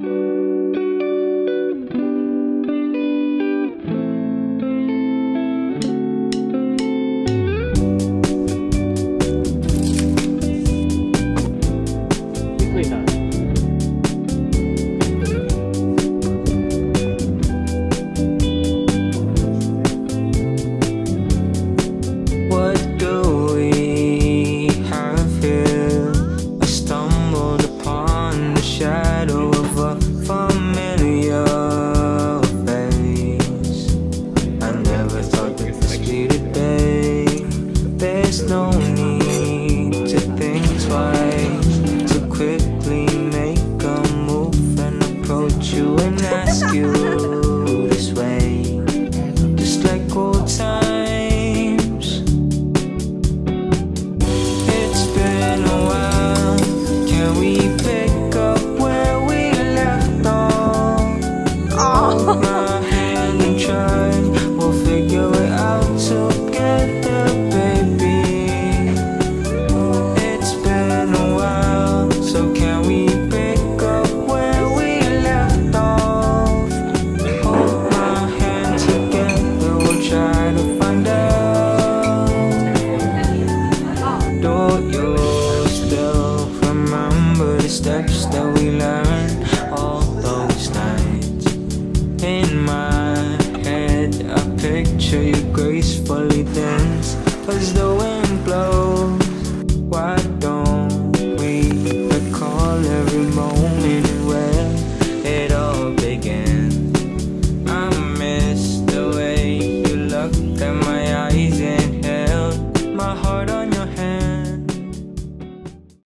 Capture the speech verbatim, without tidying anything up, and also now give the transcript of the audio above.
There's no need to think twice, to quickly make a move and approach you and ask you this way, just like old times. It's been a while, can we pick up where we left off? Hold my hand and try, we'll figure it out together, baby. It's been a while, so can we pick up where we left off? Hold my hand together, we'll try to find out. Do you still remember the steps that we learned all those nights? In my head, I picture you gracefully dance as the wind blows.